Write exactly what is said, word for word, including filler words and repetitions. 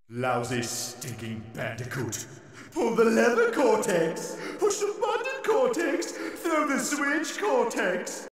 Lousy, stinking bandicoot. Pull the lever, Cortex. Push the button, Cortex. Throw the switch, Cortex.